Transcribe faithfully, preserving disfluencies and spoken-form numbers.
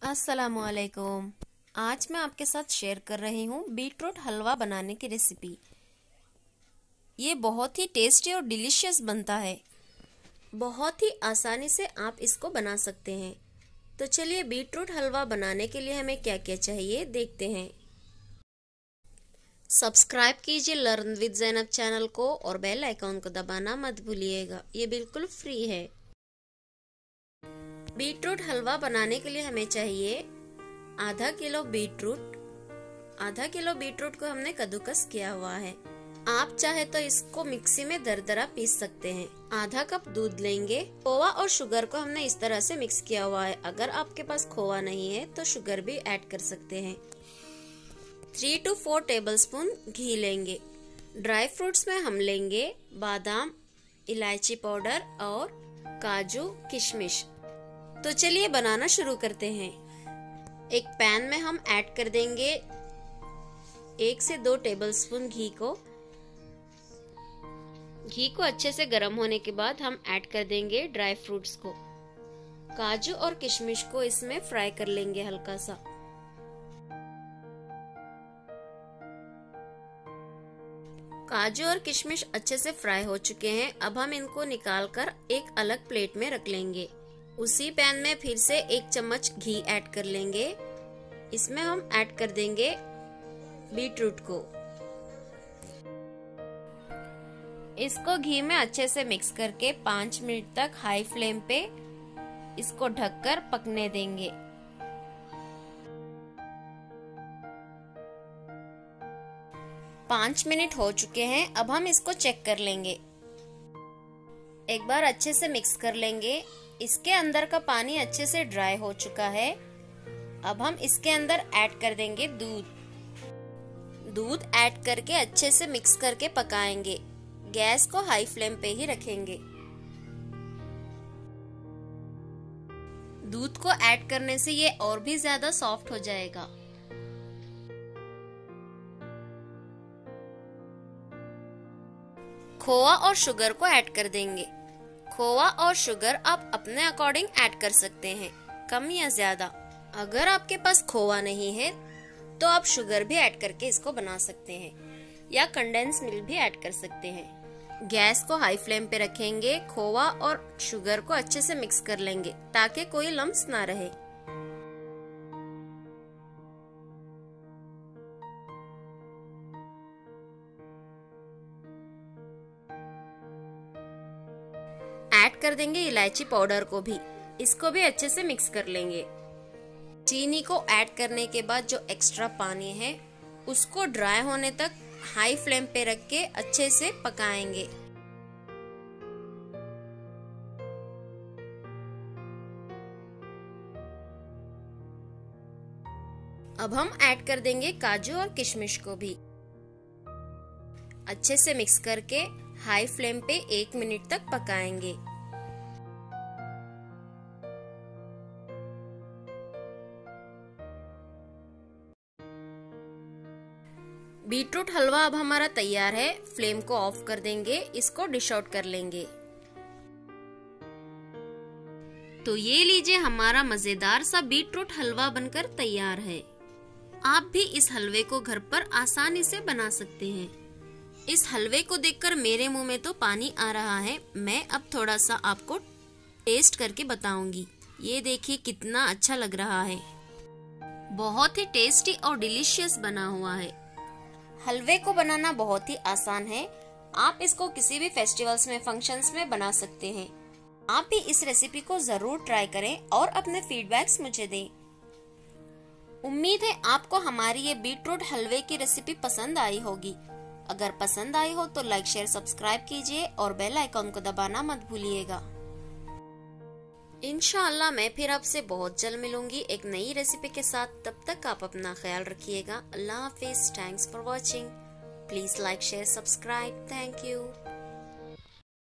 अस्सलामुअलैकुम। आज मैं आपके साथ शेयर कर रही हूँ बीटरूट हलवा बनाने की रेसिपी। ये बहुत ही टेस्टी और डिलीशियस बनता है। बहुत ही आसानी से आप इसको बना सकते हैं। तो चलिए बीटरूट हलवा बनाने के लिए हमें क्या क्या चाहिए देखते हैं। सब्सक्राइब कीजिए लर्न विद ज़ैनब चैनल को और बेल आइकॉन को दबाना मत भूलिएगा, ये बिल्कुल फ्री है। बीटरूट हलवा बनाने के लिए हमें चाहिए आधा किलो बीटरूट। आधा किलो बीटरूट को हमने कद्दूकस किया हुआ है। आप चाहे तो इसको मिक्सी में दरदरा पीस सकते हैं। आधा कप दूध लेंगे। खोवा और शुगर को हमने इस तरह से मिक्स किया हुआ है। अगर आपके पास खोवा नहीं है तो शुगर भी ऐड कर सकते हैं। थ्री टू फोर टेबलस्पून घी लेंगे। ड्राई फ्रूट्स में हम लेंगे बादाम, इलायची पाउडर और काजू, किशमिश। तो चलिए बनाना शुरू करते हैं। एक पैन में हम ऐड कर देंगे एक से दो टेबलस्पून घी को। घी को अच्छे से गर्म होने के बाद हम ऐड कर देंगे ड्राई फ्रूट्स को। काजू और किशमिश को इसमें फ्राई कर लेंगे हल्का सा। काजू और किशमिश अच्छे से फ्राई हो चुके हैं। अब हम इनको निकालकर एक अलग प्लेट में रख लेंगे। उसी पैन में फिर से एक चम्मच घी ऐड कर लेंगे। इसमें हम ऐड कर देंगे बीटरूट को। इसको घी में अच्छे से मिक्स करके पाँच मिनट तक हाई फ्लेम पे इसको ढककर पकने देंगे। पाँच मिनट हो चुके हैं। अब हम इसको चेक कर लेंगे। एक बार अच्छे से मिक्स कर लेंगे। इसके अंदर का पानी अच्छे से ड्राई हो चुका है। अब हम इसके अंदर ऐड कर देंगे दूध। दूध ऐड करके अच्छे से मिक्स करके पकाएंगे। गैस को हाई फ्लेम पे ही रखेंगे। दूध को ऐड करने से ये और भी ज्यादा सॉफ्ट हो जाएगा। खोवा और शुगर को ऐड कर देंगे। खोवा और शुगर आप अपने अकॉर्डिंग ऐड कर सकते हैं, कम या ज्यादा। अगर आपके पास खोवा नहीं है तो आप शुगर भी ऐड करके इसको बना सकते हैं या कंडेंस मिल्क भी ऐड कर सकते हैं। गैस को हाई फ्लेम पे रखेंगे। खोवा और शुगर को अच्छे से मिक्स कर लेंगे ताकि कोई लम्स ना रहे। ऐड कर देंगे इलायची पाउडर को भी। इसको भी अच्छे से मिक्स कर लेंगे। चीनी को ऐड करने के बाद जो एक्स्ट्रा पानी है उसको ड्राई होने तक हाई फ्लेम पे रख के अच्छे से पकाएंगे। अब हम ऐड कर देंगे काजू और किशमिश को भी। अच्छे से मिक्स करके हाई फ्लेम पे एक मिनट तक पकाएंगे। बीटरूट हलवा अब हमारा तैयार है। फ्लेम को ऑफ कर देंगे। इसको डिश आउट कर लेंगे। तो ये लीजिए, हमारा मजेदार सा बीटरूट हलवा बनकर तैयार है। आप भी इस हलवे को घर पर आसानी से बना सकते हैं। इस हलवे को देखकर मेरे मुंह में तो पानी आ रहा है। मैं अब थोड़ा सा आपको टेस्ट करके बताऊंगी। ये देखिए कितना अच्छा लग रहा है। बहुत ही टेस्टी और डिलीशियस बना हुआ है। हलवे को बनाना बहुत ही आसान है। आप इसको किसी भी फेस्टिवल्स में, फंक्शंस में बना सकते हैं। आप भी इस रेसिपी को जरूर ट्राई करें और अपने फीडबैक्स मुझे दें। उम्मीद है आपको हमारी ये बीटरूट हलवे की रेसिपी पसंद आई होगी। अगर पसंद आई हो तो लाइक, शेयर, सब्सक्राइब कीजिए और बेल आइकॉन को दबाना मत भूलिएगा। इंशाअल्लाह मैं फिर आपसे बहुत जल्द मिलूंगी एक नई रेसिपी के साथ। तब तक आप अपना ख्याल रखिएगा। अल्लाह हाफिज। Thanks for watching. Please like, share, subscribe. Thank you.